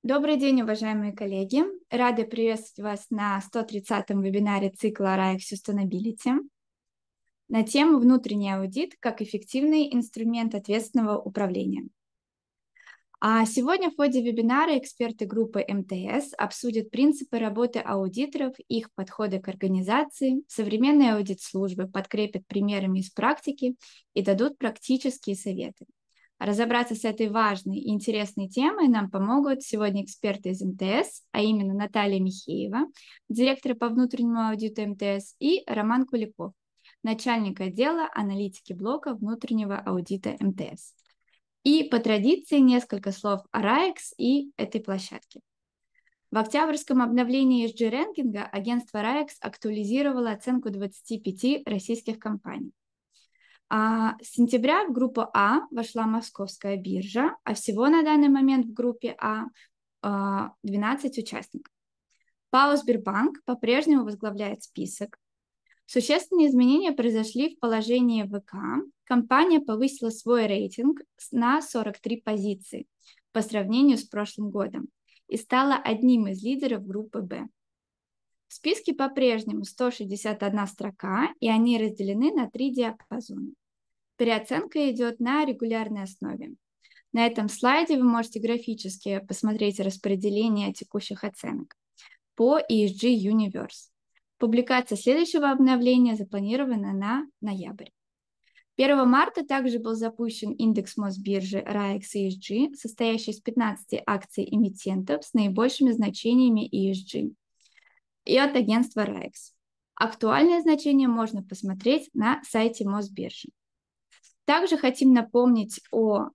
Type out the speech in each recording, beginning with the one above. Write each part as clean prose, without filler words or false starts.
Добрый день, уважаемые коллеги! Рады приветствовать вас на 130-м вебинаре цикла RAEX Sustainability на тему «Внутренний аудит как эффективный инструмент ответственного управления». А сегодня в ходе вебинара эксперты группы МТС обсудят принципы работы аудиторов, их подходы к организации, современные аудит-службы подкрепят примерами из практики и дадут практические советы. Разобраться с этой важной и интересной темой нам помогут сегодня эксперты из МТС, а именно Наталья Михеева, директор по внутреннему аудиту МТС, и Роман Куликов, начальник отдела аналитики блока внутреннего аудита МТС. И по традиции несколько слов о RAEX и этой площадке. В октябрьском обновлении ESG-рэнкинга агентство RAEX актуализировало оценку 25 российских компаний. С сентября в группу А вошла Московская биржа, а всего на данный момент в группе А 12 участников. ПАО «Сбербанк» по-прежнему возглавляет список. Существенные изменения произошли в положении ВК. Компания повысила свой рейтинг на 43 позиции по сравнению с прошлым годом и стала одним из лидеров группы Б. В списке по-прежнему 161 строка, и они разделены на 3 диапазона. Переоценка идет на регулярной основе. На этом слайде вы можете графически посмотреть распределение текущих оценок по ESG Universe. Публикация следующего обновления запланирована на ноябрь. 1 марта также был запущен индекс Мосбиржи RAEX ESG, состоящий из 15 акций эмитентов с наибольшими значениями ESG и от агентства RAEX. Актуальные значения можно посмотреть на сайте Мосбиржи. Также хотим напомнить о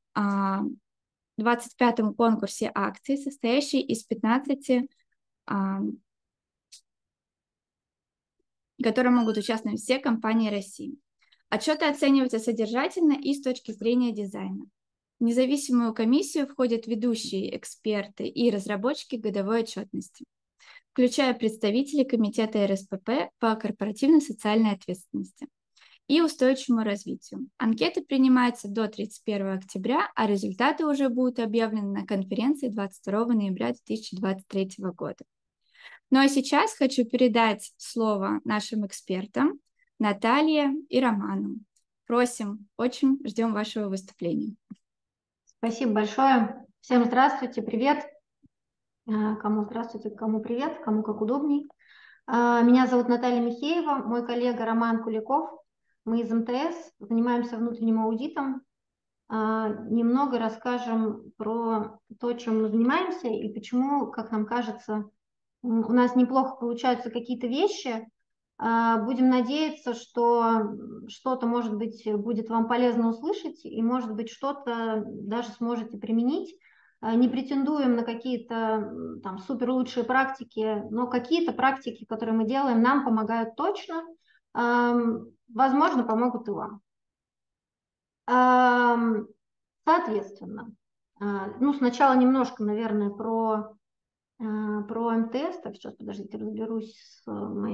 25-м конкурсе акций, состоящий из 15, в котором могут участвовать все компании России. Отчеты оцениваются содержательно и с точки зрения дизайна. В независимую комиссию входят ведущие эксперты и разработчики годовой отчетности, включая представителей Комитета РСПП по корпоративной социальной ответственности и устойчивому развитию. Анкеты принимаются до 31 октября, а результаты уже будут объявлены на конференции 22 ноября 2023 года. Ну а сейчас хочу передать слово нашим экспертам Наталье и Роману. Просим, очень ждем вашего выступления. Спасибо большое. Всем здравствуйте, привет. Кому здравствуйте, кому привет, кому как удобней. Меня зовут Наталья Михеева, мой коллега Роман Куликов. Мы из МТС, занимаемся внутренним аудитом. Немного расскажем про то, чем мы занимаемся и почему, как нам кажется, у нас неплохо получаются какие-то вещи. Будем надеяться, что что-то, может быть, будет вам полезно услышать, и, может быть, что-то даже сможете применить. Не претендуем на какие-то там супер лучшие практики, но какие-то практики, которые мы делаем, нам помогают точно. Возможно, помогут и вам. Соответственно, сначала немножко, наверное, про МТС. Так, сейчас, подождите, разберусь с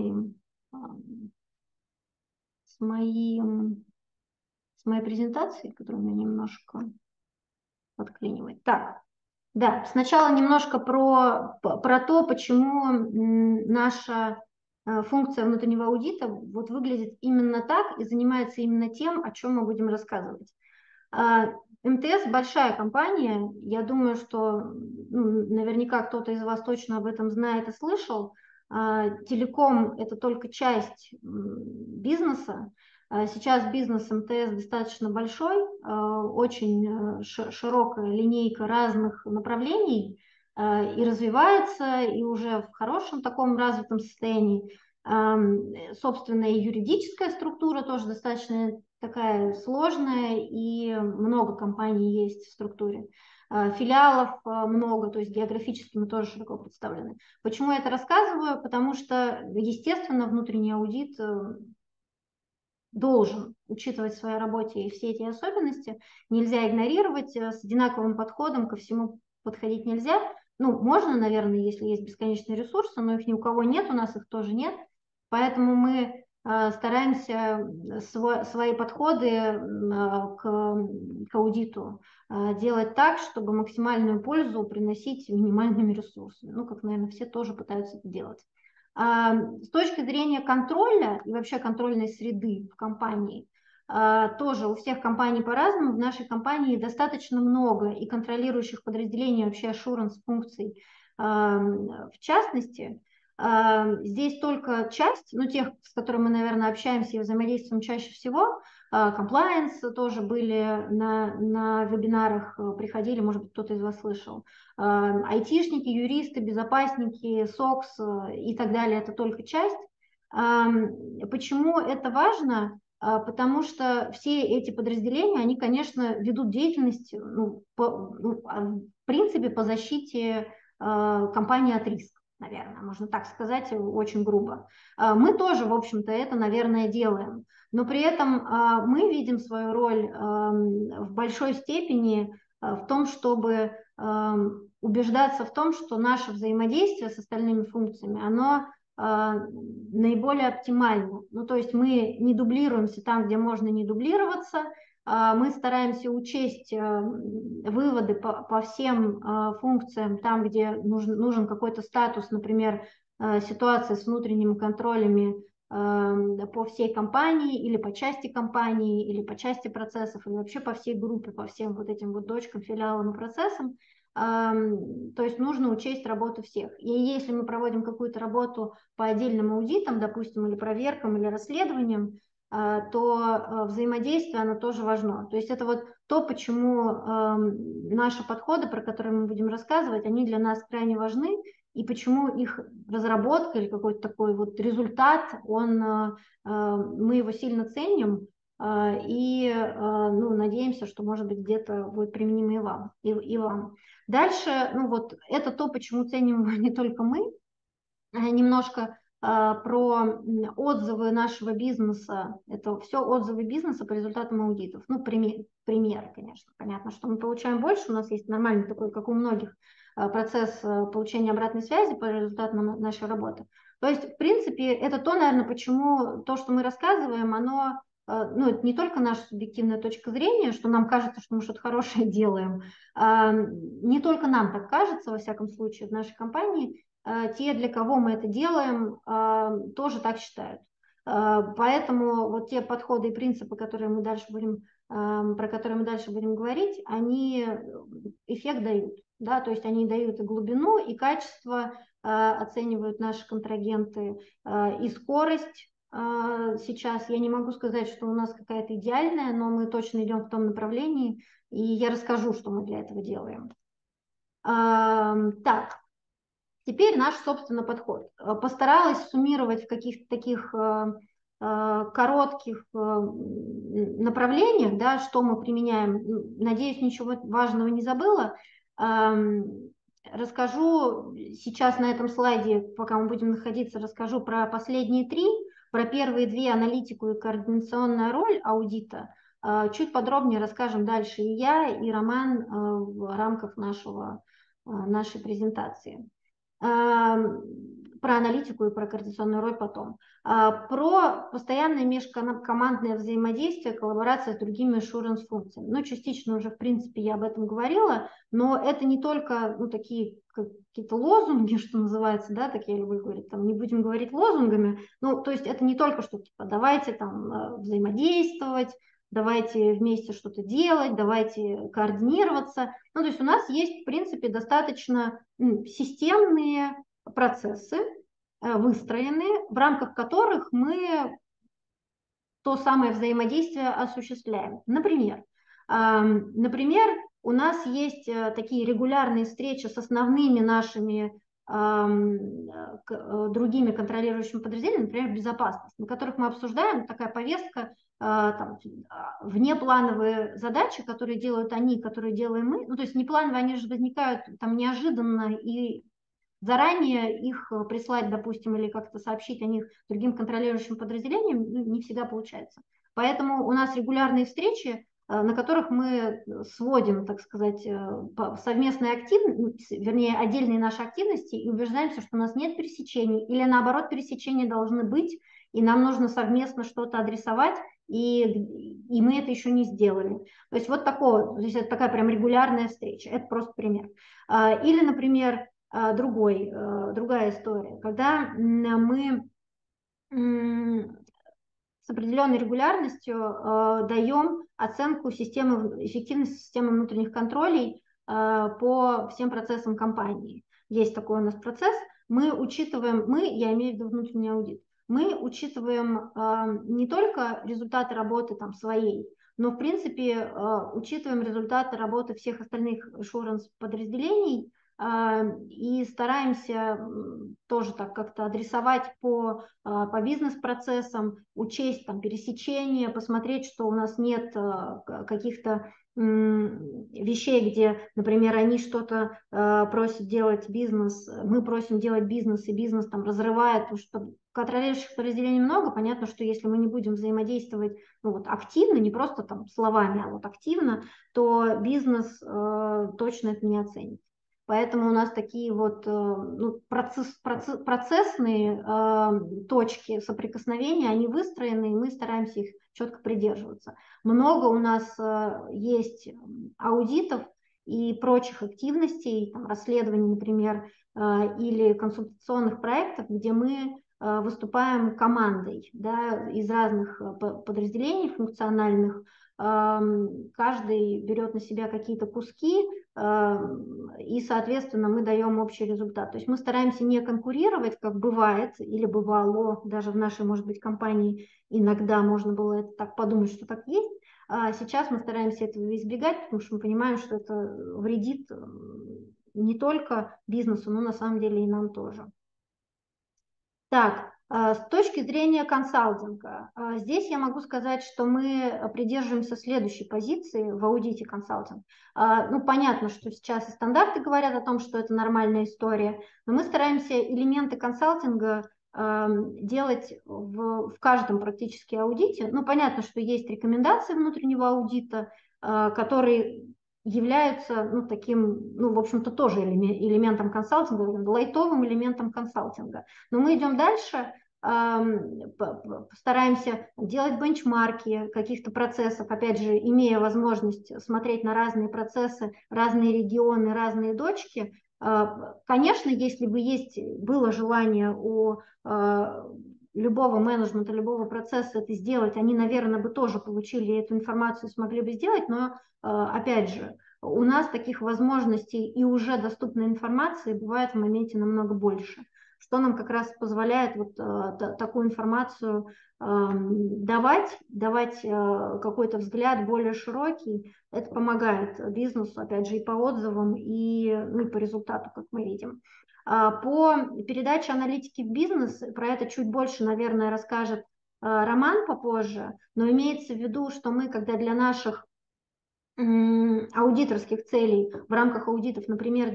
моей презентацией, которая у меня немножко подклинивает. Так, да, сначала немножко про то, почему наша функция внутреннего аудита вот выглядит именно так и занимается именно тем, о чем мы будем рассказывать. МТС большая компания, я думаю, что наверняка кто-то из вас точно об этом знает и слышал. Телеком – это только часть бизнеса. Сейчас бизнес МТС достаточно большой, очень широкая линейка разных направлений и развивается, и уже в хорошем таком развитом состоянии. Собственно, и юридическая структура тоже достаточно такая сложная, и много компаний есть в структуре. Филиалов много, то есть географически мы тоже широко представлены. Почему я это рассказываю? Потому что, естественно, внутренний аудит должен учитывать в своей работе и все эти особенности. Нельзя игнорировать, с одинаковым подходом ко всему подходить нельзя. Можно, наверное, если есть бесконечные ресурсы, но их ни у кого нет, у нас их тоже нет. Поэтому мы стараемся свои подходы к аудиту делать так, чтобы максимальную пользу приносить минимальными ресурсами. Ну, как, наверное, все тоже пытаются это делать. С точки зрения контроля и вообще контрольной среды в компании, тоже у всех компаний по-разному. В нашей компании достаточно много и контролирующих подразделений, вообще assurance функций в частности. Здесь только часть, ну, тех, с которыми мы, наверное, общаемся и взаимодействуем чаще всего, compliance тоже были на вебинарах, приходили, может быть, кто-то из вас слышал. Айтишники, юристы, безопасники, SOX и так далее, это только часть. Почему это важно? Потому что все эти подразделения, они, конечно, ведут деятельность, в принципе, по защите компании от риска, наверное, можно так сказать, очень грубо. Мы тоже, в общем-то, это, наверное, делаем, но при этом мы видим свою роль в большой степени в том, чтобы убеждаться в том, что наше взаимодействие с остальными функциями, оно наиболее оптимально. Ну, то есть мы не дублируемся там, где можно не дублироваться, мы стараемся учесть выводы по всем функциям, там, где нужен какой-то статус, например, ситуация с внутренними контролями по всей компании или по части компании, или по части процессов, или вообще по всей группе, по всем вот этим вот дочкам, филиалам и процессам. То есть нужно учесть работу всех. И если мы проводим какую-то работу по отдельным аудитам, допустим, или проверкам, или расследованиям, то взаимодействие, оно тоже важно. То есть это вот то, почему наши подходы, про которые мы будем рассказывать, они для нас крайне важны, и почему их разработка или какой-то такой вот результат, мы его сильно ценим, и надеемся, что, может быть, где-то будет применимо и вам. И вам. Дальше, это то, почему ценим его не только мы, немножко про отзывы нашего бизнеса. Это все отзывы бизнеса по результатам аудитов. Ну, пример, конечно. Понятно, что мы получаем больше. У нас есть нормальный такой, как у многих, процесс получения обратной связи по результатам нашей работы. То есть, в принципе, это то, наверное, почему то, что мы рассказываем, оно, это не только наша субъективная точка зрения, что нам кажется, что мы что-то хорошее делаем. Не только нам так кажется, во всяком случае, в нашей компании. Те, для кого мы это делаем, тоже так считают. Поэтому вот те подходы и принципы, про которые мы дальше будем говорить, они эффект дают. Да? То есть они дают и глубину, и качество, оценивают наши контрагенты, и скорость. Сейчас я не могу сказать, что у нас какая-то идеальная, но мы точно идем в том направлении, и я расскажу, что мы для этого делаем. Так. Теперь наш, собственно, подход. Постаралась суммировать в каких-то таких коротких направлениях, да, что мы применяем. Надеюсь, ничего важного не забыла. Расскажу сейчас на этом слайде, пока мы будем находиться, расскажу про последние три, про первые две, аналитику и координационная роль аудита. Чуть подробнее расскажем дальше и я, и Роман в рамках нашей презентации. Про аналитику и про координационную роль потом. Про постоянное межкомандное взаимодействие, коллаборация с другими assurance-функциями. Ну, частично уже, в принципе, я об этом говорила, но это не только такие какие-то лозунги, что называется, да, так я люблю говорить, там, не будем говорить лозунгами, то есть это не только что, типа, давайте там взаимодействовать, давайте вместе что-то делать, давайте координироваться. То есть у нас есть, в принципе, достаточно системные процессы, выстроенные, в рамках которых мы то самое взаимодействие осуществляем. Например, у нас есть такие регулярные встречи с основными нашими другими контролирующими подразделениями, например, безопасность, на которых мы обсуждаем такая повестка, внеплановые задачи, которые делают они, которые делаем мы. То есть неплановые, они же возникают там неожиданно, и заранее их прислать, допустим, или как-то сообщить о них другим контролирующим подразделениям не всегда получается. Поэтому у нас регулярные встречи, на которых мы сводим, так сказать, совместные активности, вернее, отдельные наши активности и убеждаемся, что у нас нет пересечений, или наоборот, пересечения должны быть, и нам нужно совместно что-то адресовать, и мы это еще не сделали. То есть вот такое, то есть это такая прям регулярная встреча, это просто пример. Или, например, другая история, когда мы с определенной регулярностью даем оценку эффективности системы внутренних контролей по всем процессам компании. Есть такой у нас процесс. Я имею в виду внутренний аудит, мы учитываем не только результаты работы там своей, но, в принципе, учитываем результаты работы всех остальных assurance подразделений и стараемся тоже так как-то адресовать по бизнес-процессам, учесть там пересечения, посмотреть, что у нас нет каких-то вещей, где, например, они что-то просят делать бизнес, мы просим делать бизнес, и бизнес там разрывает, потому что контролирующих подразделений много, понятно, что если мы не будем взаимодействовать активно, не просто там словами, а активно, то бизнес точно это не оценит. Поэтому у нас такие процессные точки соприкосновения, они выстроены, и мы стараемся их четко придерживаться. Много у нас есть аудитов и прочих активностей, там, расследований, например, или консультационных проектов, где мы выступаем командой, да, из разных подразделений функциональных. Каждый берет на себя какие-то куски, и, соответственно, мы даем общий результат. То есть мы стараемся не конкурировать, как бывает или бывало даже в нашей, может быть, компании. Иногда можно было это так подумать, что так есть. А сейчас мы стараемся этого избегать, потому что мы понимаем, что это вредит не только бизнесу, но на самом деле и нам тоже. Так, с точки зрения консалтинга, здесь я могу сказать, что мы придерживаемся следующей позиции в аудите консалтинг. Понятно, что сейчас и стандарты говорят о том, что это нормальная история, но мы стараемся элементы консалтинга делать в каждом практически аудите. Понятно, что есть рекомендации внутреннего аудита, которые являются таким, в общем-то, тоже элементом консалтинга, лайтовым элементом консалтинга. Но мы идем дальше, стараемся делать бенчмарки каких-то процессов, опять же, имея возможность смотреть на разные процессы, разные регионы, разные точки. Конечно, если бы было желание у любого менеджмента, любого процесса это сделать, они, наверное, бы тоже получили эту информацию, смогли бы сделать, но, опять же, у нас таких возможностей и уже доступной информации бывает в моменте намного больше, что нам как раз позволяет такую информацию давать какой-то взгляд более широкий. Это помогает бизнесу, опять же, и по отзывам, и по результату, как мы видим. По передаче аналитики в бизнес, про это чуть больше, наверное, расскажет Роман попозже, но имеется в виду, что мы, когда для наших аудиторских целей в рамках аудитов, например,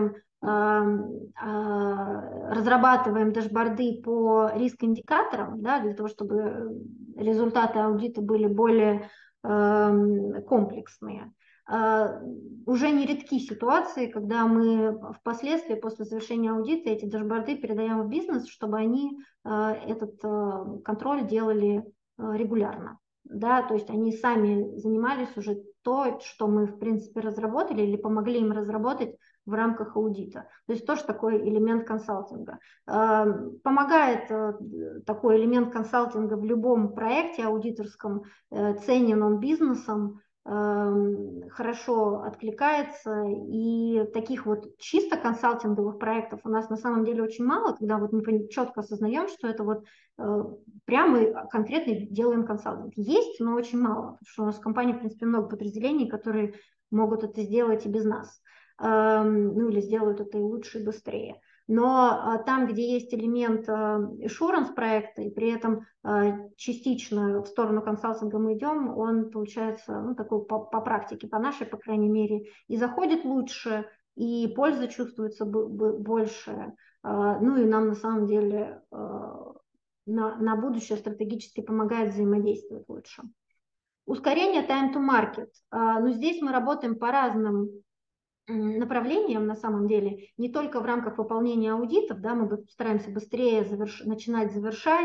разрабатываем дашборды по риск-индикаторам, да, для того, чтобы результаты аудита были более комплексные. Уже нередки ситуации, когда мы впоследствии, после завершения аудита, эти дашборды передаем в бизнес, чтобы они этот контроль делали регулярно. Да, то есть они сами занимались уже то, что мы, в принципе, разработали или помогли им разработать в рамках аудита. То есть тоже такой элемент консалтинга. Помогает такой элемент консалтинга в любом проекте аудиторском, ценен он бизнесом, хорошо откликается, и таких чисто консалтинговых проектов у нас на самом деле очень мало, когда мы четко осознаем, что это прямо и конкретно делаем консалтинг. Есть, но очень мало, потому что у нас в компании, в принципе, много подразделений, которые могут это сделать и без нас, или сделают это и лучше, и быстрее. Но там, где есть элемент assurance проекта, и при этом частично в сторону консалтинга мы идем, он получается такой по практике, по нашей, по крайней мере, и заходит лучше, и польза чувствуется больше. И нам на самом деле на будущее стратегически помогает взаимодействовать лучше. Ускорение time to market. Но здесь мы работаем по разным направлениям на самом деле, не только в рамках выполнения аудитов, да, мы стараемся быстрее начинать завершать,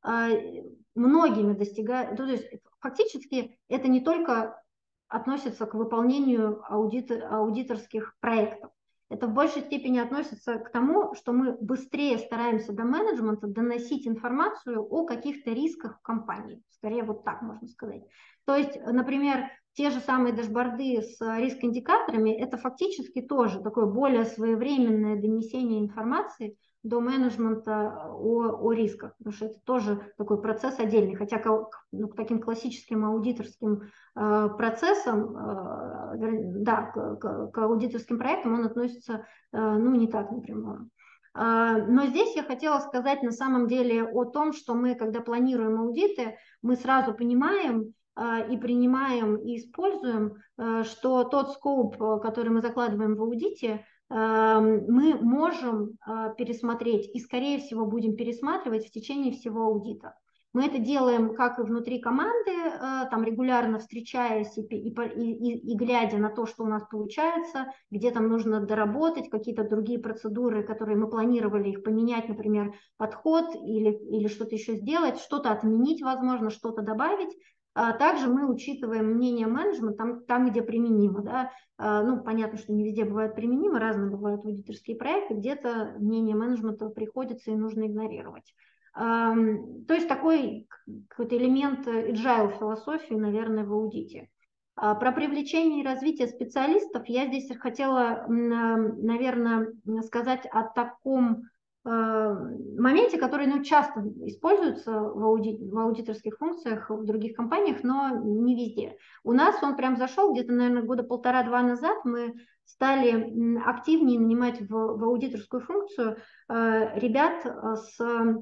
многими достигают, то есть фактически это не только относится к выполнению аудиторских проектов. Это в большей степени относится к тому, что мы быстрее стараемся до менеджмента доносить информацию о каких-то рисках в компании. Скорее вот так можно сказать. То есть, например, те же самые дашборды с риск-индикаторами, это фактически тоже такое более своевременное донесение информации до менеджмента о рисках, потому что это тоже такой процесс отдельный, хотя к таким классическим аудиторским процессам, да, к аудиторским проектам он относится, ну, не так напрямую. Но здесь я хотела сказать на самом деле о том, что мы, когда планируем аудиты, мы сразу понимаем и принимаем и используем, что тот скоуп, который мы закладываем в аудите, мы можем пересмотреть и, скорее всего, будем пересматривать в течение всего аудита. Мы это делаем как и внутри команды, там регулярно встречаясь и глядя на то, что у нас получается, где там нужно доработать, какие-то другие процедуры, которые мы планировали их поменять, например, подход или что-то еще сделать, что-то отменить, возможно, что-то добавить. Также мы учитываем мнение менеджмента там, где применимо. Да? Ну, понятно, что не везде бывает применимо, разные бывают аудиторские проекты, где-то мнение менеджмента приходится и нужно игнорировать. То есть такой какой-то элемент agile философии, наверное, в аудите. Про привлечение и развитие специалистов я здесь хотела, наверное, сказать о таком моменте, который часто используется в аудиторских функциях в других компаниях, но не везде. У нас он прям зашел где-то, наверное, года полтора-два назад. Мы стали активнее нанимать в аудиторскую функцию ребят с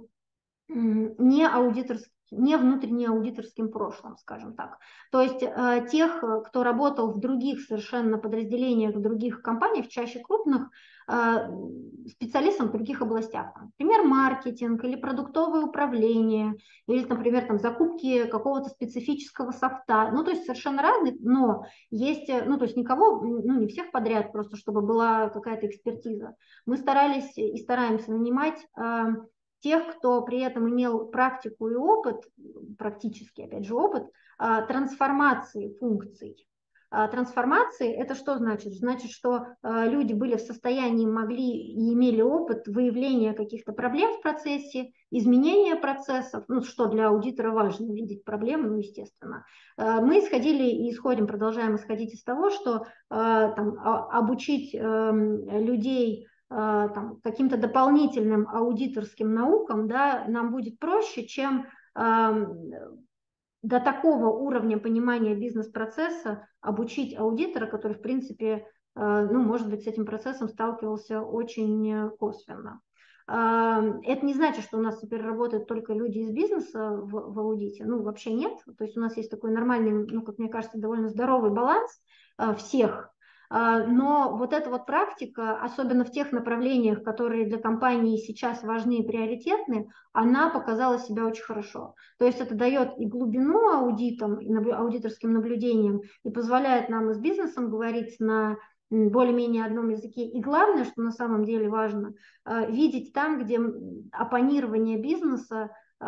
не внутренне аудиторским прошлым, скажем так. То есть тех, кто работал в других совершенно подразделениях, в других компаниях, чаще крупных, специалистам в других областях. Например, маркетинг или продуктовое управление, или, например, там, закупки какого-то специфического софта. Ну, то есть совершенно разных, но есть, ну, то есть никого, ну, не всех подряд, просто чтобы была какая-то экспертиза. Мы старались и стараемся нанимать тех, кто при этом имел практику и опыт, практически, опять же, опыт трансформации функций. Трансформации – это что значит? Значит, что люди были в состоянии, могли и имели опыт выявления каких-то проблем в процессе, изменения процессов, ну, что для аудитора важно, видеть проблемы, ну, естественно. Мы исходили и исходим, продолжаем исходить из того, что там, обучить людей каким-то дополнительным аудиторским наукам, да, нам будет проще, чем до такого уровня понимания бизнес-процесса обучить аудитора, который, в принципе, ну, может быть, с этим процессом сталкивался очень косвенно. Это не значит, что у нас теперь работают только люди из бизнеса в аудите. Ну, вообще нет. То есть у нас есть такой нормальный, ну, как мне кажется, довольно здоровый баланс всех. Но вот эта вот практика, особенно в тех направлениях, которые для компании сейчас важны и приоритетны, она показала себя очень хорошо. То есть это дает и глубину аудитам, и аудиторским наблюдениям, и позволяет нам и с бизнесом говорить на более-менее одном языке. И главное, что на самом деле важно, видеть там, где оппонирование бизнеса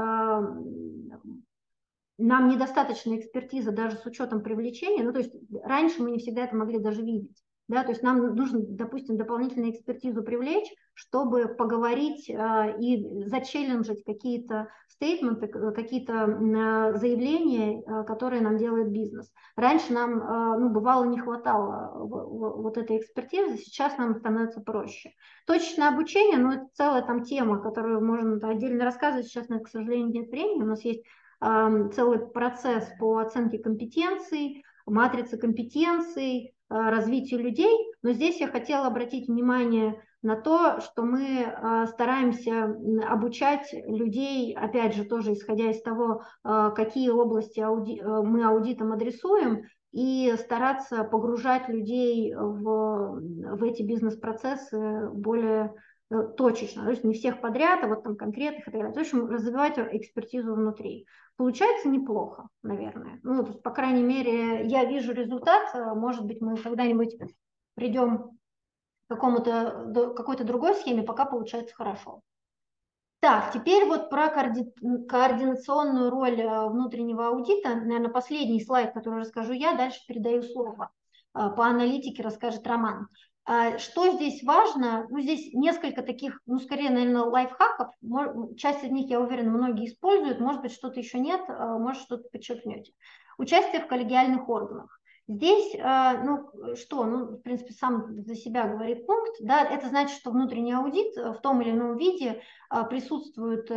нам недостаточно экспертиза даже с учетом привлечения, ну, то есть раньше мы не всегда это могли даже видеть, да, то есть нам нужно, допустим, дополнительную экспертизу привлечь, чтобы поговорить и зачелленджить какие-то стейтменты, какие-то заявления, которые нам делает бизнес. Раньше нам, ну, бывало, не хватало вот этой экспертизы, сейчас нам становится проще. Точечное обучение, ну, это целая там тема, которую можно отдельно рассказывать, сейчас, к сожалению, нет времени, у нас есть целый процесс по оценке компетенций, матрицы компетенций, развитию людей. Но здесь я хотела обратить внимание на то, что мы стараемся обучать людей, опять же, тоже исходя из того, какие области мы аудитом адресуем, и стараться погружать людей в эти бизнес-процессы более точечно, то есть не всех подряд, а вот там конкретных и так далее. В общем, развивать экспертизу внутри. Получается неплохо, наверное. Ну, то есть, по крайней мере, я вижу результат. Может быть, мы когда-нибудь придем к какой-то другой схеме, пока получается хорошо. Так, теперь вот про координационную роль внутреннего аудита. Наверное, последний слайд, который расскажу я, дальше передаю слово. По аналитике расскажет Роман. Что здесь важно? Ну, здесь несколько таких, ну, скорее, наверное, лайфхаков. Часть из них, я уверена, многие используют. Может быть, что-то еще нет, может, что-то подчеркнете. Участие в коллегиальных органах. Здесь, в принципе, сам за себя говорит пункт, да, это значит, что внутренний аудит в том или ином виде присутствуют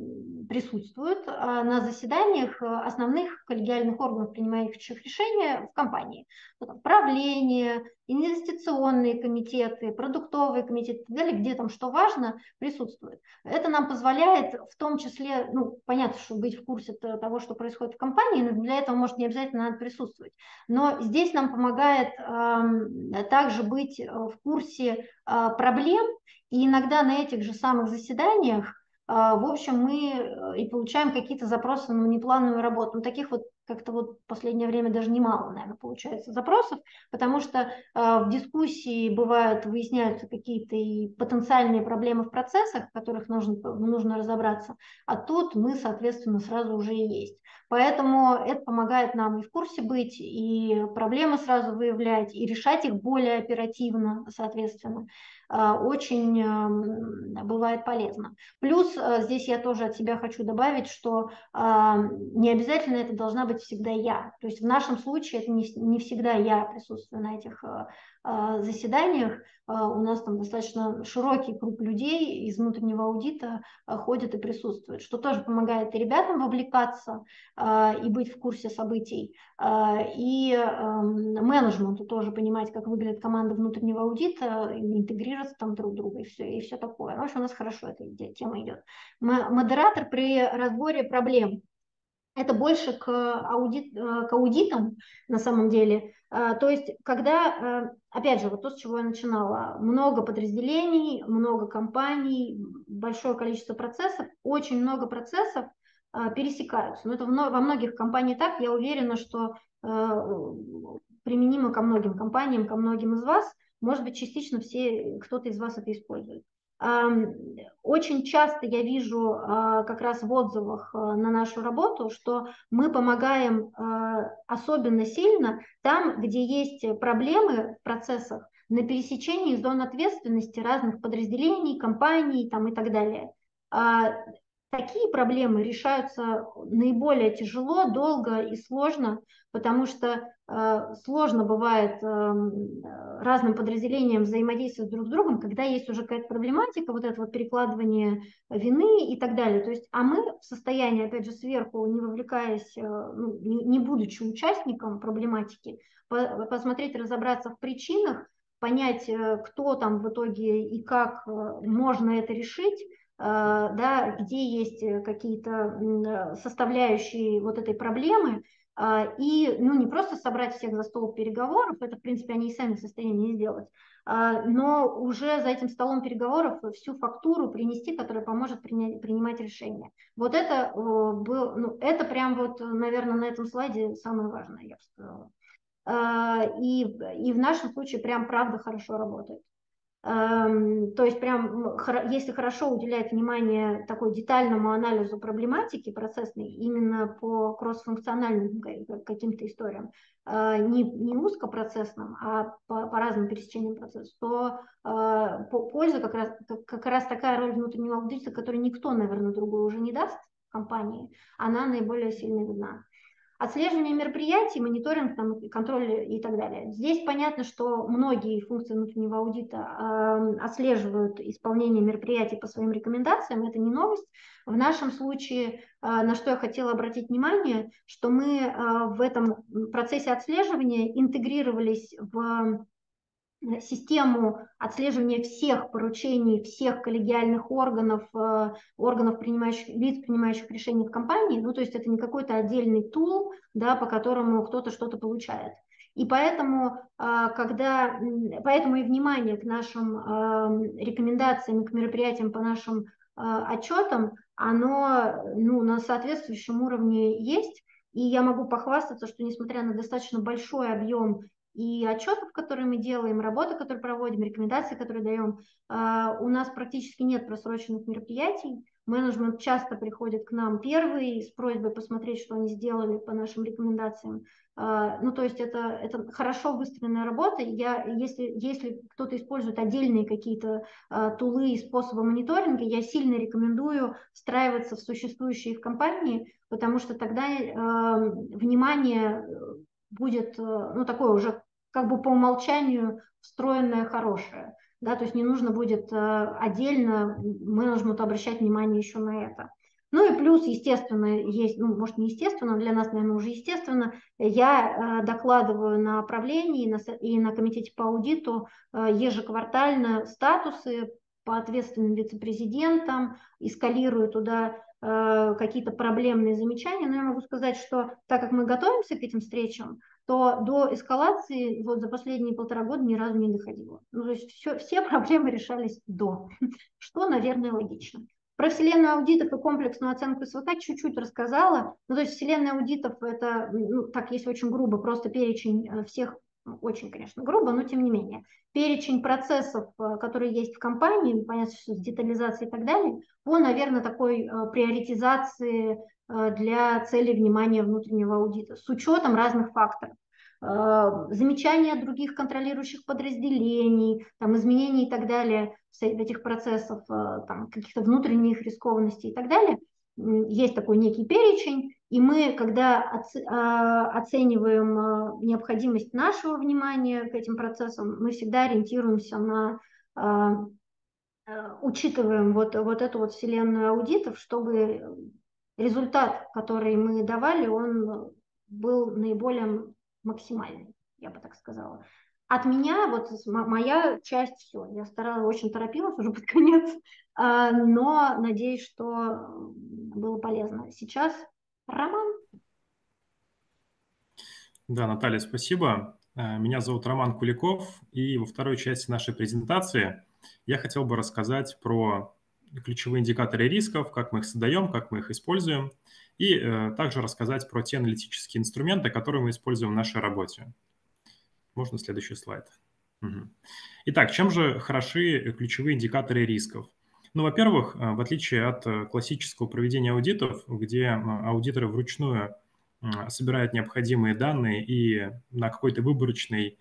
на заседаниях основных коллегиальных органов, принимающих решения в компании. Правление, инвестиционные комитеты, продуктовые комитеты и так далее, где там что важно, присутствует. Это нам позволяет в том числе, ну, понятно, что быть в курсе того, что происходит в компании, но для этого, может, не обязательно надо присутствовать. Но здесь нам помогает также быть в курсе проблем, и иногда на этих же самых заседаниях, в общем, мы и получаем какие-то запросы на внеплановую работу. Ну, таких вот как-то вот в последнее время даже немало, наверное, получается запросов, потому что в дискуссии бывают, выясняются какие-то и потенциальные проблемы в процессах, в которых нужно разобраться, а тут мы, соответственно, сразу уже и есть. Поэтому это помогает нам и в курсе быть, и проблемы сразу выявлять, и решать их более оперативно, соответственно. Очень бывает полезно. Плюс здесь я тоже от себя хочу добавить, что не обязательно это должна быть всегда я. То есть в нашем случае это не всегда я присутствую на этих заседаниях. У нас там достаточно широкий круг людей из внутреннего аудита ходят и присутствуют, что тоже помогает и ребятам вовлекаться, и быть в курсе событий, и менеджменту тоже понимать, как выглядит команда внутреннего аудита, интегрироваться там друг друга и все такое. В общем, у нас хорошо эта тема идет. Модератор при разборе проблем. Это больше к аудитам на самом деле. То есть, когда, опять же, вот то, с чего я начинала, много подразделений, много компаний, большое количество процессов, очень много процессов пересекаются. Но это во многих компаниях так. Я уверена, что применимо ко многим компаниям, ко многим из вас. Может быть, частично кто-то из вас это использует. Очень часто я вижу как раз в отзывах на нашу работу, что мы помогаем особенно сильно там, где есть проблемы в процессах на пересечении зон ответственности разных подразделений, компаний там, и так далее. Такие проблемы решаются наиболее тяжело, долго и сложно, потому что сложно бывает разным подразделениям взаимодействовать друг с другом, когда есть уже какая-то проблематика, вот это вот перекладывание вины и так далее. То есть, а мы в состоянии, опять же, сверху, не вовлекаясь, не будучи участником проблематики, посмотреть, разобраться в причинах, понять, кто там в итоге и как можно это решить, да, где есть какие-то составляющие вот этой проблемы, и не просто собрать всех за стол переговоров, это, в принципе, они и сами в состоянии сделать, но уже за этим столом переговоров всю фактуру принести, которая поможет принимать решения. Вот это это прям вот, наверное, на этом слайде самое важное, я бы сказала. И в нашем случае прям правда хорошо работает. То есть прям, если хорошо уделять внимание такой детальному анализу проблематики процессной именно по кроссфункциональным каким-то историям, не узкопроцессным, а по разным пересечениям процессов, то польза как раз такая роль внутреннего аудита, которую никто, наверное, другой уже не даст в компании, она наиболее сильно видна. Отслеживание мероприятий, мониторинг, контроль и так далее. Здесь понятно, что многие функции внутреннего аудита отслеживают исполнение мероприятий по своим рекомендациям, это не новость. В нашем случае, на что я хотела обратить внимание, что мы в этом процессе отслеживания интегрировались в систему отслеживания всех поручений, всех коллегиальных органов, лиц, принимающих решения в компании. Ну, то есть это не какой-то отдельный тул, да, по которому кто-то что-то получает. И поэтому и внимание к нашим рекомендациям, к мероприятиям по нашим отчетам, оно на соответствующем уровне есть. И я могу похвастаться, что несмотря на достаточно большой объем и отчетов, которые мы делаем, работы, которые проводим, рекомендации, которые даем, у нас практически нет просроченных мероприятий. Менеджмент часто приходит к нам первый с просьбой посмотреть, что они сделали по нашим рекомендациям. Ну, то есть это хорошо выстроенная работа. Если кто-то использует отдельные какие-то тулы и способы мониторинга, я сильно рекомендую встраиваться в существующие в компании, потому что тогда внимание будет, ну, такое уже как бы по умолчанию встроенное хорошее. Да, то есть не нужно будет отдельно менеджменту обращать внимание еще на это. Ну и плюс, естественно, есть, ну, может, не естественно, для нас, наверное, уже естественно, я докладываю на правлении и на комитете по аудиту ежеквартально статусы по ответственным вице-президентам, эскалирую туда какие-то проблемные замечания. Но я могу сказать, что так как мы готовимся к этим встречам, то до эскалации вот за последние 1,5 года ни разу не доходило. Ну, то есть все проблемы решались до, что, наверное, логично. Про вселенную аудитов и комплексную оценку СВК чуть-чуть рассказала. Ну, то есть вселенная аудитов – это, ну, так, если очень грубо, просто перечень всех, очень, конечно, грубо, но тем не менее, перечень процессов, которые есть в компании, понятно, что с детализацией и так далее, по, наверное, такой приоритизации для цели внимания внутреннего аудита с учетом разных факторов. Замечания других контролирующих подразделений, там, изменений и так далее этих процессов, там, каких-то внутренних рискованностей и так далее. Есть такой некий перечень, и мы, когда оцениваем необходимость нашего внимания к этим процессам, мы всегда ориентируемся на учитываем вот эту вот вселенную аудитов, чтобы результат, который мы давали, он был наиболее максимальный, я бы так сказала. От меня вот моя часть все. Я старалась, очень торопилась уже под конец, но надеюсь, что было полезно. Сейчас Роман. Да, Наталья, спасибо. Меня зовут Роман Куликов, и во второй части нашей презентации я хотел бы рассказать про ключевые индикаторы рисков, как мы их создаем, как мы их используем, и также рассказать про те аналитические инструменты, которые мы используем в нашей работе. Можно следующий слайд. Угу. Итак, чем же хороши ключевые индикаторы рисков? Ну, во-первых, в отличие от классического проведения аудитов, где аудиторы вручную собирают необходимые данные и на какой-то выборочной,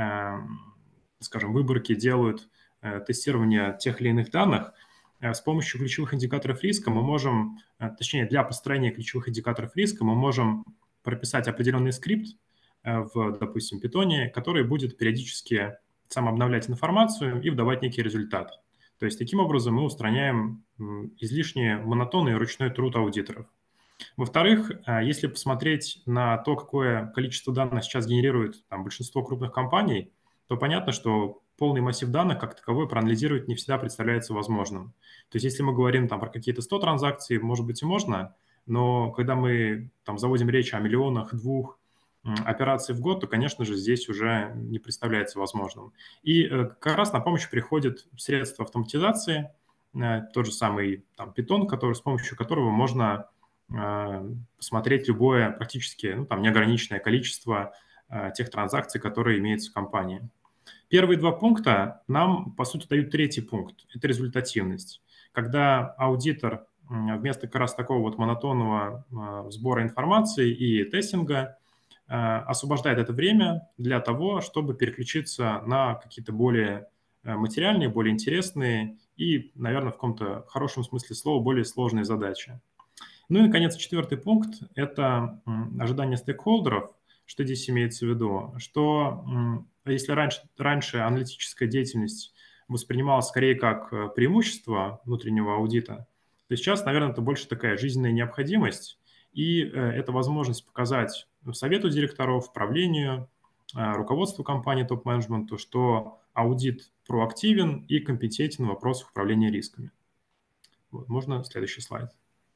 скажем, выборке делают тестирование тех или иных данных, с помощью ключевых индикаторов риска мы можем, точнее, для построения ключевых индикаторов риска мы можем прописать определенный скрипт в, допустим, Python, который будет периодически сам обновлять информацию и выдавать некий результат. То есть таким образом мы устраняем излишне монотонный ручной труд аудиторов. Во-вторых, если посмотреть на то, какое количество данных сейчас генерирует там, большинство крупных компаний, то понятно, что полный массив данных как таковой проанализировать не всегда представляется возможным. То есть если мы говорим там, про какие-то 100 транзакций, может быть и можно, но когда мы там, заводим речь о миллионах, 2 операций в год, то, конечно же, здесь уже не представляется возможным. И как раз на помощь приходят средства автоматизации, тот же самый там, Python, с помощью которого можно посмотреть любое практически там, неограниченное количество тех транзакций, которые имеются в компании. Первые 2 пункта нам, по сути, дают третий пункт – это результативность. Когда аудитор вместо как раз такого вот монотонного сбора информации и тестинга освобождает это время для того, чтобы переключиться на какие-то более материальные, более интересные и, наверное, в каком-то хорошем смысле слова, более сложные задачи. Ну и, наконец, 4-й пункт – это ожидание стейкхолдеров. Что здесь имеется в виду? Что если раньше аналитическая деятельность воспринималась скорее как преимущество внутреннего аудита, то сейчас, наверное, это больше такая жизненная необходимость, и это возможность показать совету директоров, правлению, руководству компании, топ-менеджменту, что аудит проактивен и компетентен в вопросах управления рисками. Вот, можно следующий слайд.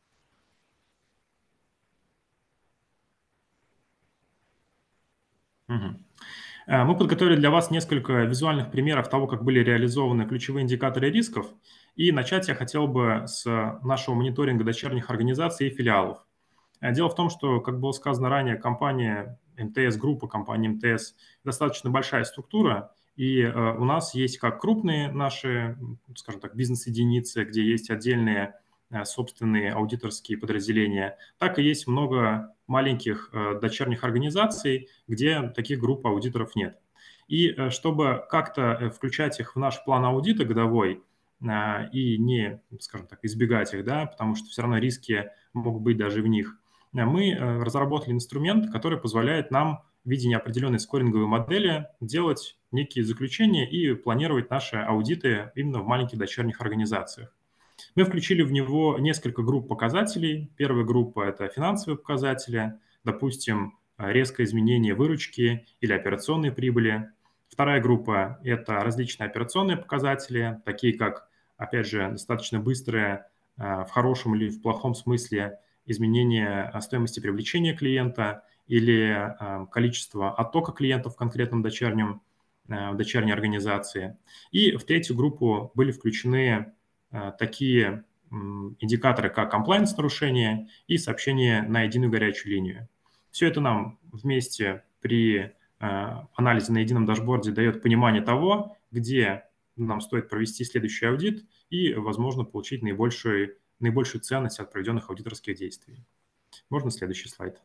Мы подготовили для вас несколько визуальных примеров того, как были реализованы ключевые индикаторы рисков. И начать я хотел бы с нашего мониторинга дочерних организаций и филиалов. Дело в том, что, как было сказано ранее, компания МТС, группа компании МТС достаточно большая структура, и у нас есть как крупные наши, скажем так, бизнес-единицы, где есть отдельные собственные аудиторские подразделения, так и есть много маленьких дочерних организаций, где таких групп аудиторов нет. И чтобы как-то включать их в наш план аудита годовой и не, скажем так, избегать их, да, потому что все равно риски могут быть даже в них, мы разработали инструмент, который позволяет нам в виде неопределенной скоринговой модели делать некие заключения и планировать наши аудиты именно в маленьких дочерних организациях. Мы включили в него несколько групп показателей. Первая группа – это финансовые показатели, допустим, резкое изменение выручки или операционной прибыли. Вторая группа – это различные операционные показатели, такие как, опять же, достаточно быстрое, в хорошем или в плохом смысле, изменение стоимости привлечения клиента или количество оттока клиентов в конкретном дочерней организации. И в третью группу были включены такие индикаторы, как комплаенс-нарушения и сообщение на единую горячую линию. Все это нам вместе при анализе на едином дашборде дает понимание того, где нам стоит провести следующий аудит и, возможно, получить наибольшую ценность от проведенных аудиторских действий. Можно следующий слайд.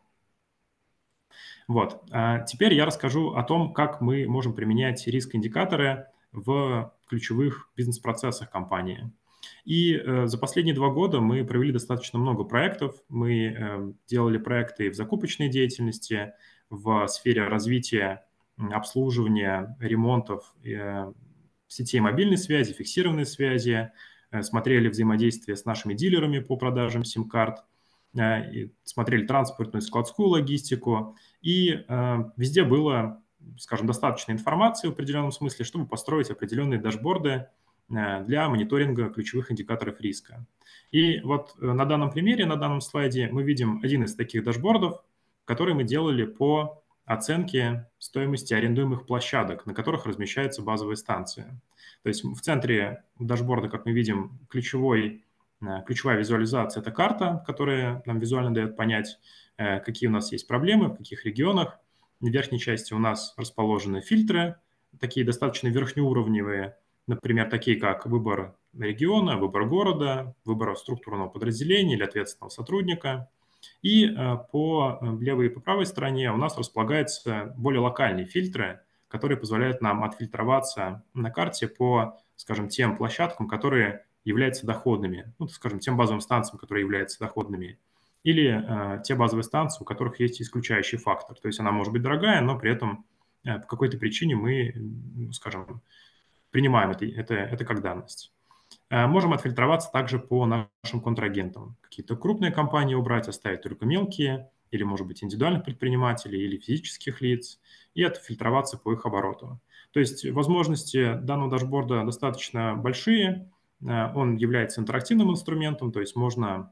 Вот. Теперь я расскажу о том, как мы можем применять риск-индикаторы в ключевых бизнес-процессах компании. И за последние 2 года мы провели достаточно много проектов. Мы делали проекты в закупочной деятельности, в сфере развития, обслуживания, ремонтов сетей мобильной связи, фиксированной связи, смотрели взаимодействие с нашими дилерами по продажам сим-карт, смотрели транспортную складскую логистику, и везде было, скажем, достаточно информации в определенном смысле, чтобы построить определенные дашборды для мониторинга ключевых индикаторов риска. И вот на данном примере, на данном слайде мы видим один из таких дашбордов, который мы делали по оценке стоимости арендуемых площадок, на которых размещаются базовые станции. То есть в центре дашборда, как мы видим, ключевая визуализация – это карта, которая нам визуально дает понять, какие у нас есть проблемы, в каких регионах. В верхней части у нас расположены фильтры, такие достаточно верхнеуровневые, например, такие как выбор региона, выбор города, выбор структурного подразделения или ответственного сотрудника. И по левой и по правой стороне у нас располагаются более локальные фильтры, которые позволяют нам отфильтроваться на карте по, скажем, тем площадкам, которые являются доходными, ну, скажем, тем базовым станциям, которые являются доходными, или те базовые станции, у которых есть исключающий фактор. То есть она может быть дорогая, но при этом по какой-то причине мы, скажем, принимаем это как данность. Можем отфильтроваться также по нашим контрагентам. Какие-то крупные компании убрать, оставить только мелкие, или, может быть, индивидуальных предпринимателей, или физических лиц, и отфильтроваться по их обороту. То есть возможности данного дашборда достаточно большие. Он является интерактивным инструментом, то есть можно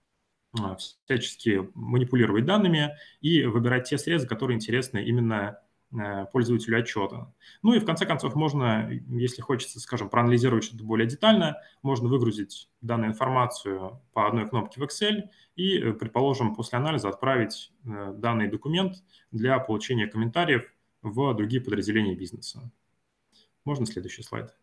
всячески манипулировать данными и выбирать те средства, которые интересны именно пользователю отчета. Ну и в конце концов можно, если хочется, скажем, проанализировать что-то более детально, можно выгрузить данную информацию по одной кнопке в Excel и, предположим, после анализа отправить данный документ для получения комментариев в другие подразделения бизнеса. Можно следующий слайд.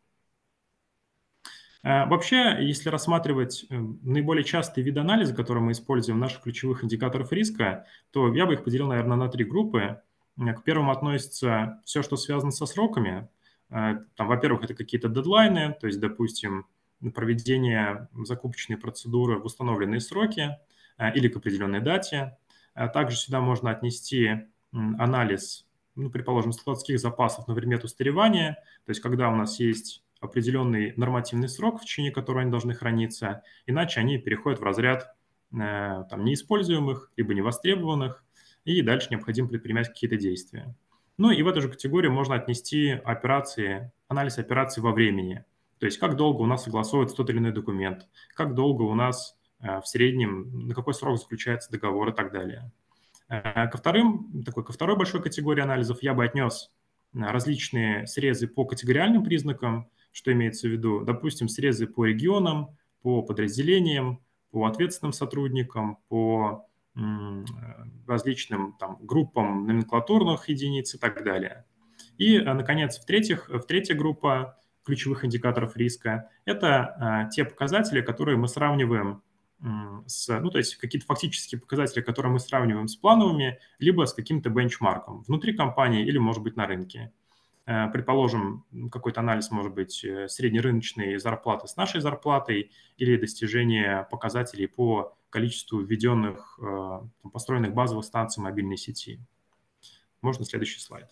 Вообще, если рассматривать наиболее частые виды анализа, которые мы используем в наших ключевых индикаторах риска, то я бы их поделил, наверное, на 3 группы. К первому относится все, что связано со сроками. Там, во-первых, это какие-то дедлайны, то есть, допустим, проведение закупочной процедуры в установленные сроки или к определенной дате. Также сюда можно отнести анализ, ну, предположим, складских запасов на предмет устаревания, то есть когда у нас есть определенный нормативный срок, в течение которого они должны храниться, иначе они переходят в разряд там, неиспользуемых, либо невостребованных, и дальше необходимо предпринимать какие-то действия. Ну и в эту же категорию можно отнести анализ операций во времени, то есть как долго у нас согласовывается тот или иной документ, как долго у нас в среднем, на какой срок заключается договор и так далее. Ко второй большой категории анализов я бы отнес различные срезы по категориальным признакам, что имеется в виду, допустим, срезы по регионам, по подразделениям, по ответственным сотрудникам, по различным там, группам номенклатурных единиц и так далее. И, наконец, третья группа ключевых индикаторов риска – это те показатели, которые мы сравниваем ну, то есть какие-то фактические показатели, которые мы сравниваем с плановыми, либо с каким-то бенчмарком внутри компании или, может быть, на рынке. Предположим, какой-то анализ может быть среднерыночной зарплаты с нашей зарплатой или достижение показателей по количеству введенных, построенных базовых станций мобильной сети. Можно следующий слайд.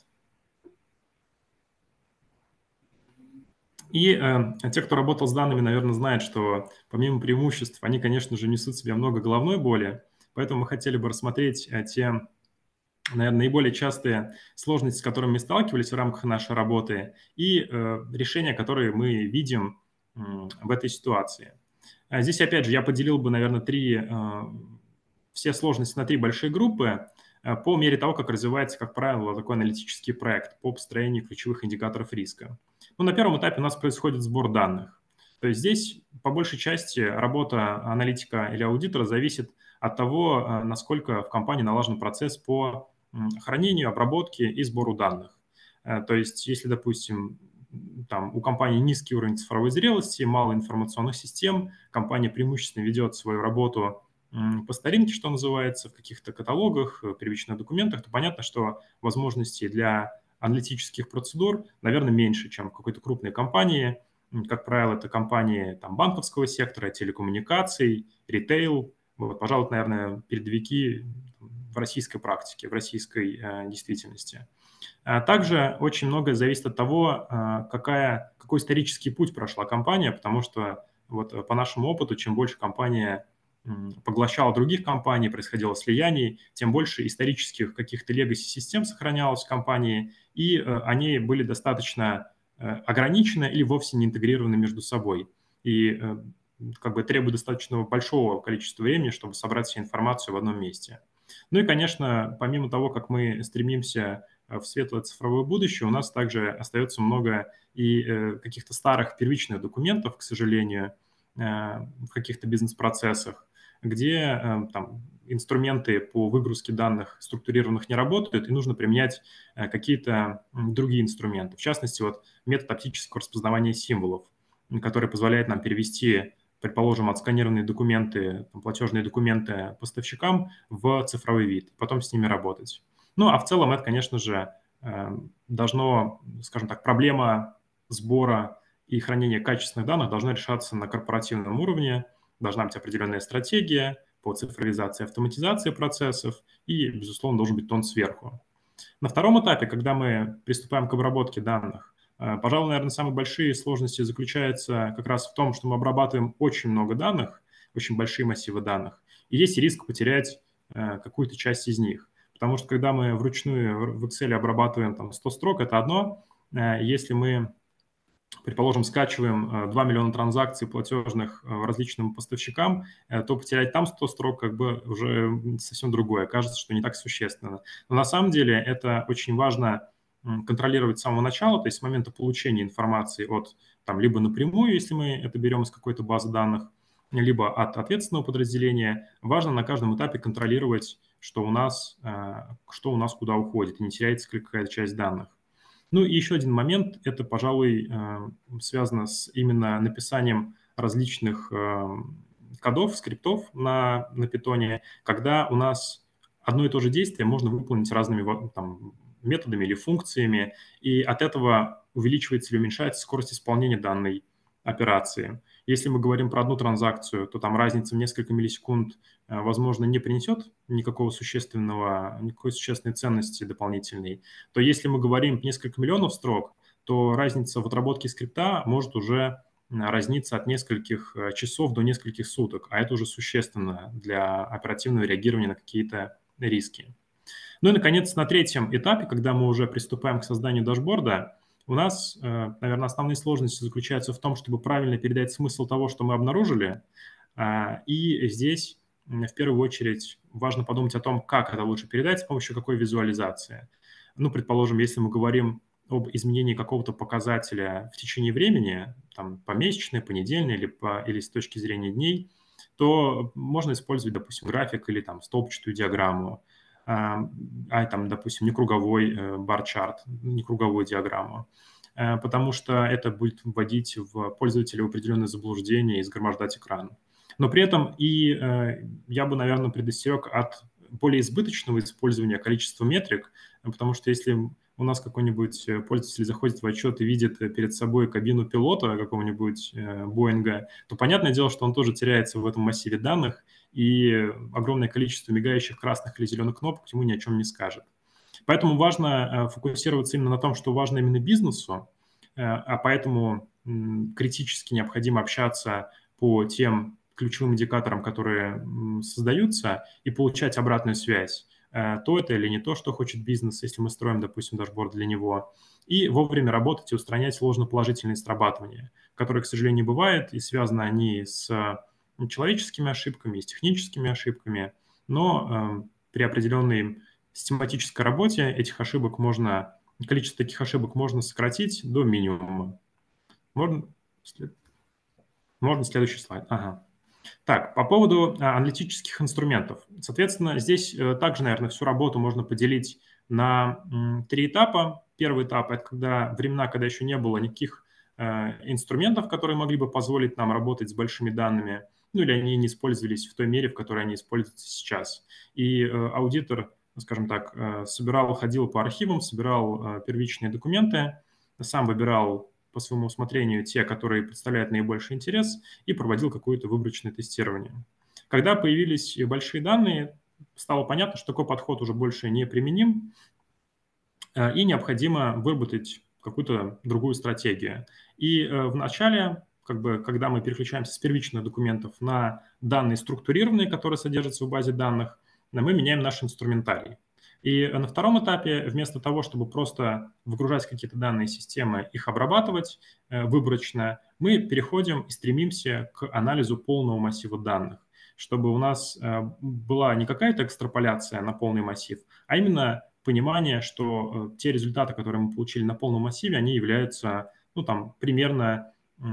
И те, кто работал с данными, наверное, знают, что помимо преимуществ, они, конечно же, несут в себе много головной боли, поэтому мы хотели бы рассмотреть те, наверное, наиболее частые сложности, с которыми мы сталкивались в рамках нашей работы, и решения, которые мы видим в этой ситуации. Здесь, опять же, я поделил бы, наверное, все сложности на 3 большие группы по мере того, как развивается, как правило, такой аналитический проект по построению ключевых индикаторов риска. Ну, на первом этапе у нас происходит сбор данных. То есть здесь, по большей части, работа аналитика или аудитора зависит от того, насколько в компании налажен процесс по хранению, обработке и сбору данных. То есть, если, допустим, там, у компании низкий уровень цифровой зрелости, мало информационных систем, компания преимущественно ведет свою работу по старинке, что называется, в каких-то каталогах, первичных документах, то понятно, что возможностей для аналитических процедур, наверное, меньше, чем в какой-то крупной компании. Как правило, это компании там, банковского сектора, телекоммуникаций, ритейл. Вот, пожалуй, наверное, передовики в российской практике, в российской действительности. Также очень многое зависит от того, какой исторический путь прошла компания, потому что вот по нашему опыту, чем больше компания поглощала других компаний, происходило слияние, тем больше исторических каких-то легаси-систем сохранялось в компании, и они были достаточно ограничены или вовсе не интегрированы между собой. И как бы требует достаточно большого количества времени, чтобы собрать всю информацию в одном месте. Ну и, конечно, помимо того, как мы стремимся в светлое цифровое будущее, у нас также остается много и каких-то старых первичных документов, к сожалению, в каких-то бизнес-процессах, где там, инструменты по выгрузке данных структурированных не работают, и нужно применять какие-то другие инструменты. В частности, вот метод оптического распознавания символов, который позволяет нам перевести, предположим, отсканированные документы, платежные документы поставщикам в цифровой вид, потом с ними работать. Ну, а в целом это, конечно же, должно, скажем так, проблема сбора и хранения качественных данных должна решаться на корпоративном уровне, должна быть определенная стратегия по цифровизации и автоматизации процессов и, безусловно, должен быть тон сверху. На втором этапе, когда мы приступаем к обработке данных, пожалуй, наверное, самые большие сложности заключаются как раз в том, что мы обрабатываем очень много данных, очень большие массивы данных, и есть риск потерять какую-то часть из них. Потому что когда мы вручную в Excel обрабатываем там 100 строк, это одно. Если мы, предположим, скачиваем 2 миллиона транзакций платежных различным поставщикам, то потерять там 100 строк как бы уже совсем другое. Кажется, что не так существенно. Но на самом деле это очень важно контролировать с самого начала, то есть с момента получения информации от там либо напрямую, если мы это берем из какой-то базы данных, либо от ответственного подразделения. Важно на каждом этапе контролировать, что у нас куда уходит, и не теряется какая-то часть данных. Ну и еще один момент, это, пожалуй, связано с именно написанием различных кодов, скриптов на питоне, когда у нас одно и то же действие можно выполнить разными там, методами или функциями, и от этого увеличивается или уменьшается скорость исполнения данной операции. Если мы говорим про одну транзакцию, то там разница в несколько миллисекунд, возможно, не принесет никакой существенной ценности дополнительной. То если мы говорим несколько миллионов строк, то разница в отработке скрипта может уже разниться от нескольких часов до нескольких суток, а это уже существенно для оперативного реагирования на какие-то риски. Ну и, наконец, на третьем этапе, когда мы уже приступаем к созданию дашборда, у нас, наверное, основные сложности заключаются в том, чтобы правильно передать смысл того, что мы обнаружили. И здесь, в первую очередь, важно подумать о том, как это лучше передать, с помощью какой визуализации. Ну, предположим, если мы говорим об изменении какого-то показателя в течение времени, там, помесячное, понедельное или с точки зрения дней, то можно использовать, допустим, график или там столбчатую диаграмму, там, допустим, не круговой бар-чарт, не круговую диаграмму, потому что это будет вводить в пользователя в определенное заблуждение и загромождать экран. Но при этом я бы, наверное, предостерег от более избыточного использования количества метрик, потому что если у нас какой-нибудь пользователь заходит в отчет и видит перед собой кабину пилота какого-нибудь Боинга, то понятное дело, что он тоже теряется в этом массиве данных, и огромное количество мигающих красных или зеленых кнопок ему ни о чем не скажет. Поэтому важно фокусироваться именно на том, что важно именно бизнесу, а поэтому критически необходимо общаться по тем ключевым индикаторам, которые создаются, и получать обратную связь. То это или не то, что хочет бизнес, если мы строим, допустим, дашборд для него. И вовремя работать и устранять ложноположительные срабатывания, которые, к сожалению, не бывает, и связаны они с человеческими ошибками, с техническими ошибками, но при определенной систематической работе количество таких ошибок можно сократить до минимума. Можно следующий слайд. Ага. Так, по поводу аналитических инструментов. Соответственно, здесь также, наверное, всю работу можно поделить на 3 этапа. Первый этап – это времена, когда еще не было никаких инструментов, которые могли бы позволить нам работать с большими данными, ну или они не использовались в той мере, в которой они используются сейчас. И аудитор, скажем так, ходил по архивам, собирал первичные документы, сам выбирал по своему усмотрению те, которые представляют наибольший интерес, и проводил какое-то выборочное тестирование. Когда появились большие данные, стало понятно, что такой подход уже больше не применим, и необходимо выработать какую-то другую стратегию. И вначале, когда мы переключаемся с первичных документов на данные структурированные, которые содержатся в базе данных, мы меняем наш инструментарий. И на втором этапе, вместо того, чтобы просто выгружать какие-то данные системы, их обрабатывать выборочно, мы переходим и стремимся к анализу полного массива данных, чтобы у нас была не какая-то экстраполяция на полный массив, а именно понимание, что те результаты, которые мы получили на полном массиве, они являются, примерно,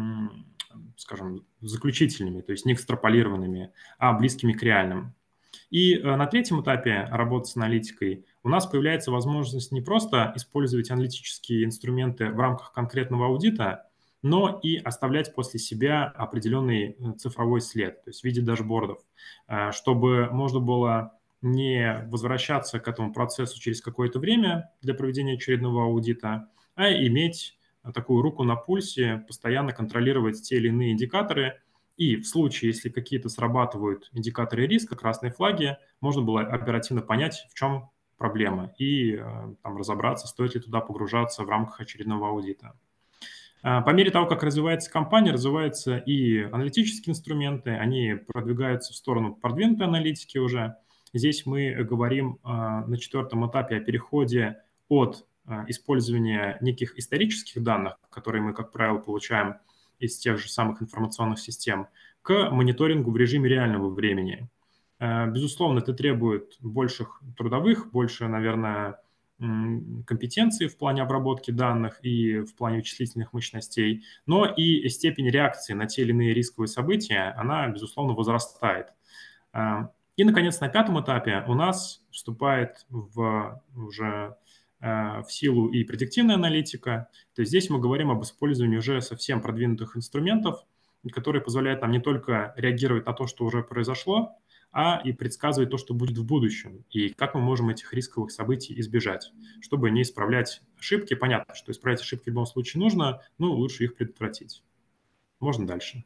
скажем, заключительными, то есть не экстраполированными, а близкими к реальным. И на третьем этапе работы с аналитикой у нас появляется возможность не просто использовать аналитические инструменты в рамках конкретного аудита, но и оставлять после себя определенный цифровой след, то есть в виде дашбордов, чтобы можно было не возвращаться к этому процессу через какое-то время для проведения очередного аудита, а иметь такую руку на пульсе, постоянно контролировать те или иные индикаторы. И в случае, если какие-то срабатывают индикаторы риска, красные флаги, можно было оперативно понять, в чем проблема, и разобраться, стоит ли туда погружаться в рамках очередного аудита. По мере того, как развивается компания, развиваются и аналитические инструменты, они продвигаются в сторону продвинутой аналитики уже. Здесь мы говорим на четвертом этапе о переходе от использования неких исторических данных, которые мы, как правило, получаем из тех же самых информационных систем, к мониторингу в режиме реального времени. Безусловно, это требует больших трудовых, больше, наверное, компетенции в плане обработки данных и в плане вычислительных мощностей, но и степень реакции на те или иные рисковые события, она, безусловно, возрастает. И, наконец, на пятом этапе у нас вступает уже в силу и предиктивная аналитика. То есть здесь мы говорим об использовании уже совсем продвинутых инструментов, которые позволяют нам не только реагировать на то, что уже произошло, а и предсказывать то, что будет в будущем, и как мы можем этих рисковых событий избежать, чтобы не исправлять ошибки. Понятно, что исправлять ошибки в любом случае нужно, но лучше их предотвратить. Можно дальше.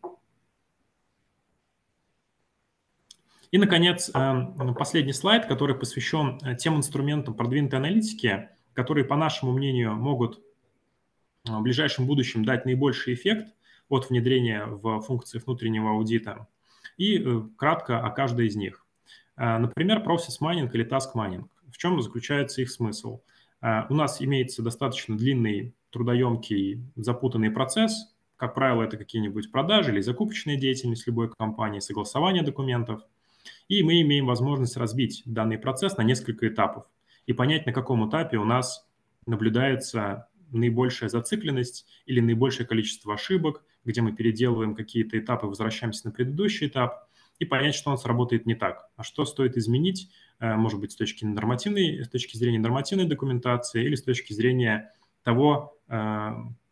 И, наконец, последний слайд, который посвящен тем инструментам продвинутой аналитики, которые, по нашему мнению, могут в ближайшем будущем дать наибольший эффект от внедрения в функции внутреннего аудита. И кратко о каждой из них. Например, process mining или task mining. В чем заключается их смысл? У нас имеется достаточно длинный, трудоемкий, запутанный процесс. Как правило, это какие-нибудь продажи или закупочная деятельность любой компании, согласование документов. И мы имеем возможность разбить данный процесс на несколько этапов и понять, на каком этапе у нас наблюдается наибольшая зацикленность или наибольшее количество ошибок, где мы переделываем какие-то этапы, возвращаемся на предыдущий этап, и понять, что у нас работает не так, а что стоит изменить, может быть, с точки зрения нормативной документации или с точки зрения того,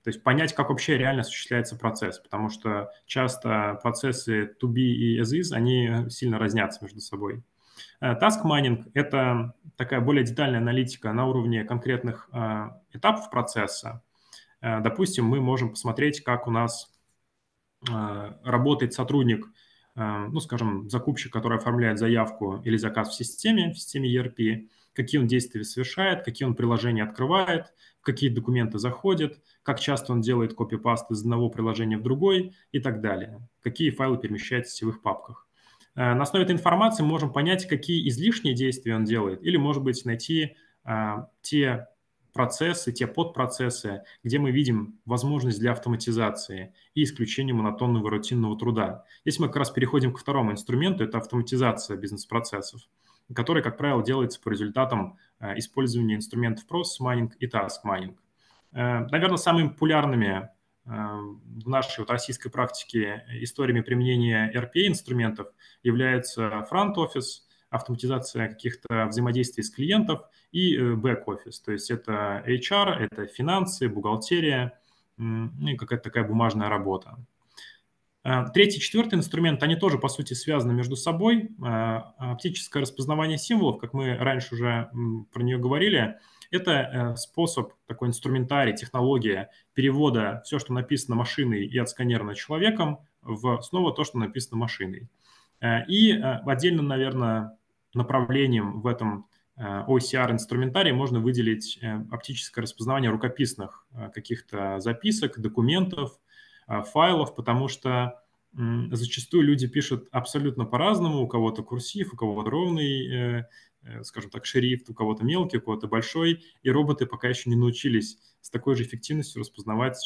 То есть понять, как вообще реально осуществляется процесс, потому что часто процессы to be и as is, они сильно разнятся между собой. Task mining – это такая более детальная аналитика на уровне конкретных этапов процесса. Допустим, мы можем посмотреть, как у нас работает сотрудник, ну, скажем, закупщик, который оформляет заявку или заказ в системе ERP, какие он действия совершает, какие он приложения открывает, в какие документы заходит, как часто он делает копипаст из одного приложения в другой и так далее, какие файлы перемещает в сетевых папках. На основе этой информации мы можем понять, какие излишние действия он делает, или, может быть, найти те процессы, те подпроцессы, где мы видим возможность для автоматизации и исключения монотонного рутинного труда. Здесь мы как раз переходим к второму инструменту, это автоматизация бизнес-процессов, который, как правило, делается по результатам использования инструментов Process Mining и Task Mining. Наверное, самыми популярными в нашей вот российской практике историями применения RPA-инструментов является Front Office, автоматизация каких-то взаимодействий с клиентов и бэк-офис. То есть это HR, это финансы, бухгалтерия и какая-то такая бумажная работа. Третий, четвертый инструмент, они тоже, по сути, связаны между собой. Оптическое распознавание символов, как мы раньше уже про нее говорили, это способ, такой инструментарий, технология перевода все, что написано машиной и отсканировано человеком, в снова то, что написано машиной. И отдельно, наверное, направлением в этом OCR-инструментарии можно выделить оптическое распознавание рукописных каких-то записок, документов, файлов, потому что зачастую люди пишут абсолютно по-разному, у кого-то курсив, у кого-то ровный, скажем так, шрифт, у кого-то мелкий, у кого-то большой, и роботы пока еще не научились с такой же эффективностью распознавать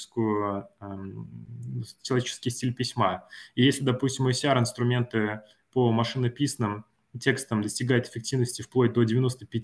человеческий стиль письма. И если, допустим, OCR-инструменты по машинописным текстам достигает эффективности вплоть до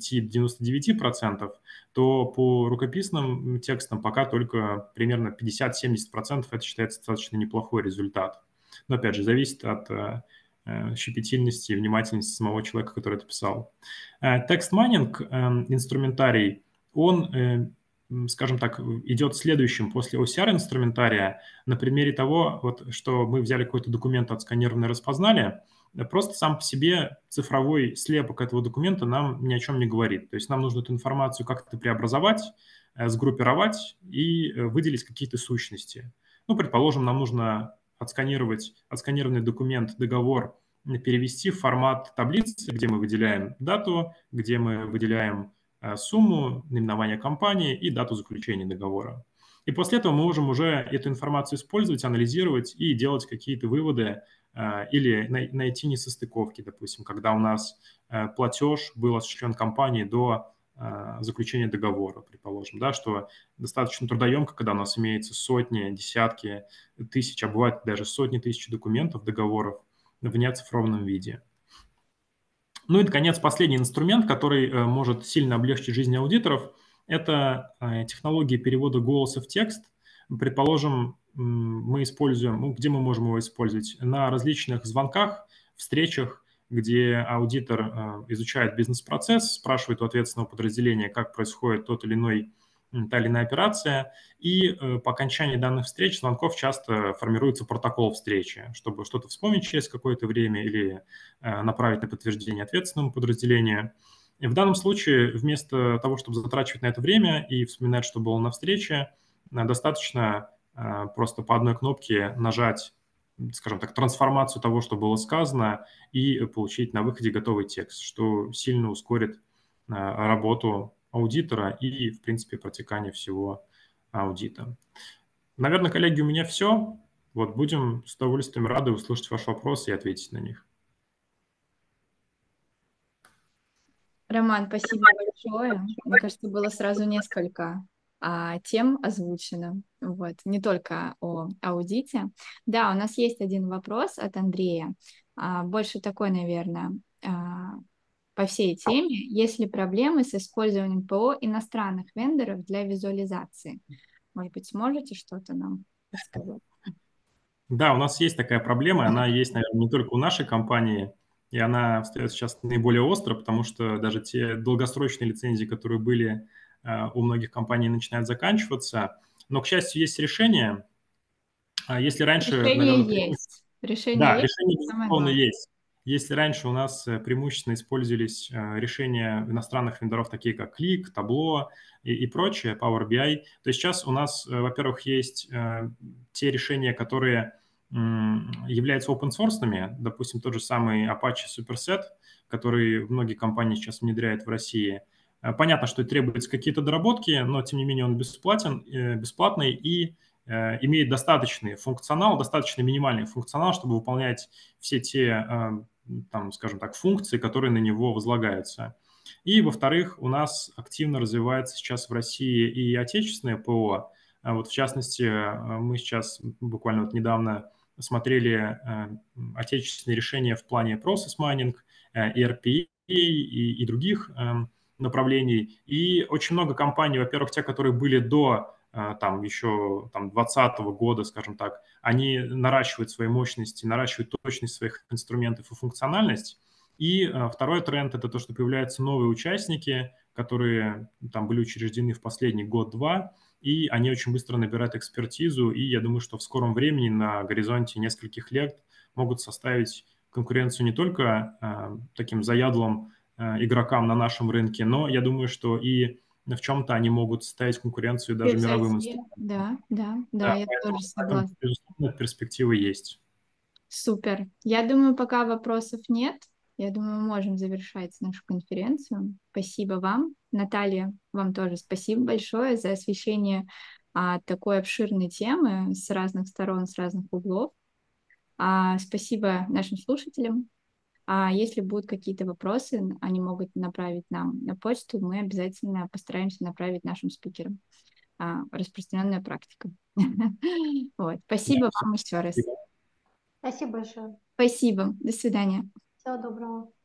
95-99%, то по рукописным текстам пока только примерно 50-70%. Это считается достаточно неплохой результат. Но, опять же, зависит от щепетильности и внимательности самого человека, который это писал. Текст-майнинг, инструментарий, он, скажем так, идет следующим после OCR-инструментария на примере того, вот, что мы взяли какой-то документ, отсканировали, распознали. Просто сам по себе цифровой слепок этого документа нам ни о чем не говорит. То есть нам нужно эту информацию как-то преобразовать, сгруппировать и выделить какие-то сущности. Ну, предположим, нам нужно отсканированный документ, договор перевести в формат таблицы, где мы выделяем дату, где мы выделяем сумму, наименование компании и дату заключения договора. И после этого мы можем уже эту информацию использовать, анализировать и делать какие-то выводы или найти несостыковки, допустим, когда у нас платеж был осуществлен компанией до заключения договора, предположим, да, что достаточно трудоемко, когда у нас имеется сотни, десятки тысяч, а бывает даже сотни тысяч документов, договоров в неоцифрованном виде. Ну и, наконец, последний инструмент, который может сильно облегчить жизнь аудиторов, это технологии перевода голоса в текст. Предположим, мы используем, ну, где мы можем его использовать? На различных звонках, встречах, где аудитор изучает бизнес-процесс, спрашивает у ответственного подразделения, как происходит та или иная операция, и по окончании данных встреч, звонков часто формируется протокол встречи, чтобы что-то вспомнить через какое-то время или направить на подтверждение ответственному подразделению. И в данном случае вместо того, чтобы затрачивать на это время и вспоминать, что было на встрече, достаточно просто по одной кнопке нажать, скажем так, трансформацию того, что было сказано, и получить на выходе готовый текст, что сильно ускорит работу аудитора и, в принципе, протекание всего аудита. Наверное, коллеги, у меня все. Вот будем с удовольствием рады услышать ваши вопросы и ответить на них. Роман, спасибо большое. Мне кажется, было сразу несколько тем озвучено, вот, не только о аудите. Да, у нас есть один вопрос от Андрея, больше такой, наверное, по всей теме. Есть ли проблемы с использованием ПО иностранных вендоров для визуализации? Может быть, сможете что-то нам рассказать? Да, у нас есть такая проблема, она есть, наверное, не только у нашей компании, и она встает сейчас наиболее остро, потому что даже те долгосрочные лицензии, которые были у многих компаний, начинают заканчиваться. но, к счастью, есть решение. Если раньше, Решение наверное, есть. Решение да, есть, решение, это самое безусловно, главное. есть. Если раньше у нас преимущественно использовались решения иностранных вендоров, такие как Qlik, Tableau и прочее, Power BI, то сейчас у нас, во-первых, есть те решения, которые являются open-source, допустим, тот же самый Apache Superset, который многие компании сейчас внедряют в России. Понятно, что требуются какие-то доработки, но, тем не менее, он бесплатный и имеет достаточный функционал, достаточно минимальный функционал, чтобы выполнять все те, там, скажем так, функции, которые на него возлагаются. И, во-вторых, у нас активно развивается сейчас в России и отечественное ПО. Вот, в частности, мы сейчас буквально вот недавно смотрели отечественные решения в плане process mining, ERP и других направлений. И очень много компаний, во-первых, те, которые были до там еще там 2020 года, скажем так, они наращивают свои мощности, наращивают точность своих инструментов и функциональность. И второй тренд – это то, что появляются новые участники, которые там были учреждены в последний год-два, и они очень быстро набирают экспертизу, и я думаю, что в скором времени на горизонте нескольких лет могут составить конкуренцию не только таким заядлым игрокам на нашем рынке, но я думаю, что и в чем-то они могут ставить конкуренцию даже мировым Превзойти. инструментам. Да, Да, я тоже поэтому, согласна. безусловно, перспективы есть. Супер. Я думаю, пока вопросов нет. Я думаю, мы можем завершать нашу конференцию. Спасибо вам. Наталья, вам тоже спасибо большое за освещение такой обширной темы с разных сторон, с разных углов. Спасибо нашим слушателям. Если будут какие-то вопросы, они могут направить нам на почту. Мы обязательно постараемся направить нашим спикерам. Распространенная практика. Вот. Да, Спасибо вам еще раз. спасибо. Спасибо большое. Спасибо. До свидания. Всего доброго.